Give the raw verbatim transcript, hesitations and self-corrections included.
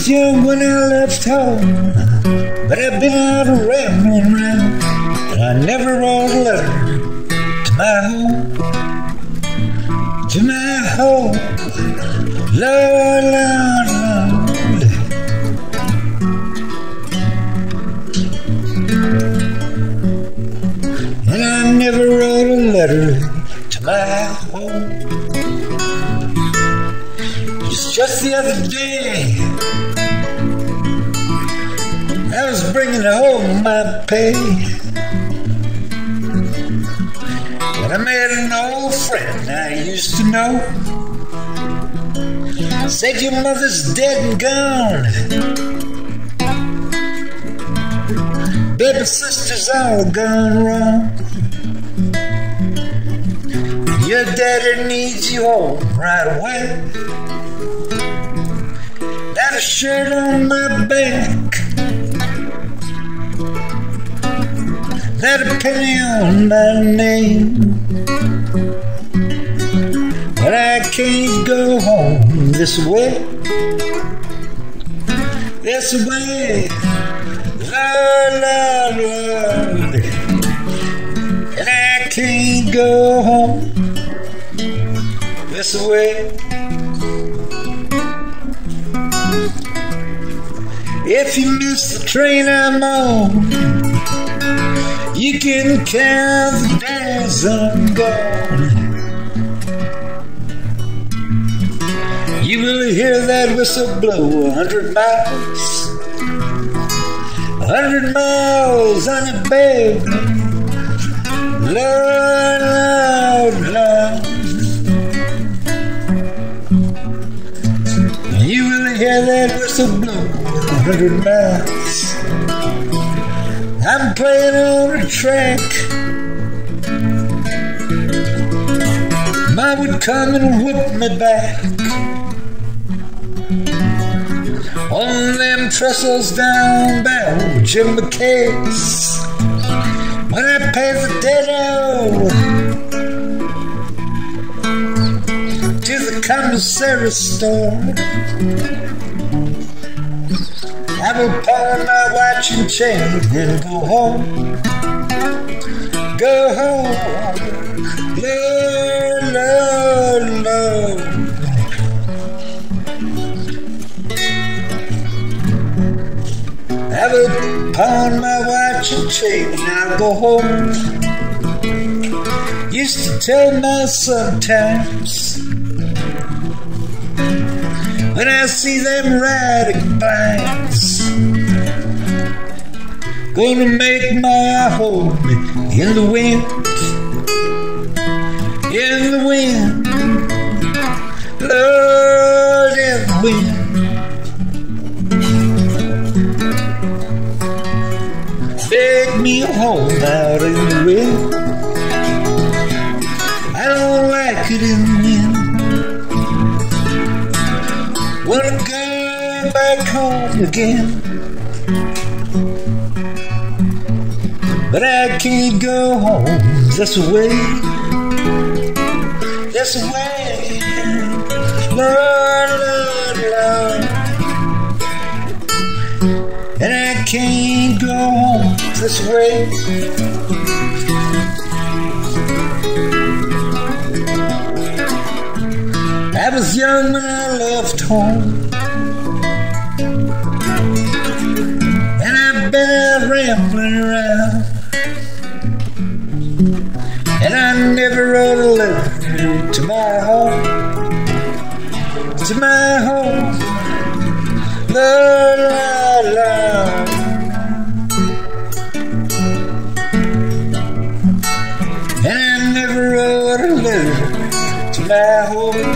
was young when I left home, but I've been out rambling around, and I never wrote a letter to my home, to my home. Lord, Lord, Lord. And I never wrote a letter to my home. It's just the other day I was bringing home my pay, and I met an old friend I used to know. Said your mother's dead and gone, baby sister's all gone wrong. Your daddy needs you home right away. Got a shirt on my back, got a penny on my name, but I can't go home this way, this way, Lord, Lord, Lord. And I can't go home this way. If you miss the train I'm on, you can count the days I'm gone. You will hear that whistle blow a hundred miles, a hundred miles on it, baby. Lord, Lord, Lord. You will hear that whistle blow a hundred miles. I'm playing on a track. Mom would come and whip me back on them trestles down by old Jim McKay's. When I pay the debt to the commissary store, I will pawn my watch and chain and go home, go home, Lord, Lord, Lord. I will pawn my watch and chain and I'll go home. Used to tell myself sometimes when I see them riding bikes, gonna make my home in the wind, in the wind, Lord, in the wind. Take me home out in the wind. I don't like it in the wind. Wanna go back home again, but I can't go home this way, this way, Lord, Lord, Lord. And I can't go home this way. I was young when I left home, and I've been out rambling around, and I never wrote a letter to my home, to my home, Lord, Lord, Lord. And I never wrote a letter to my home,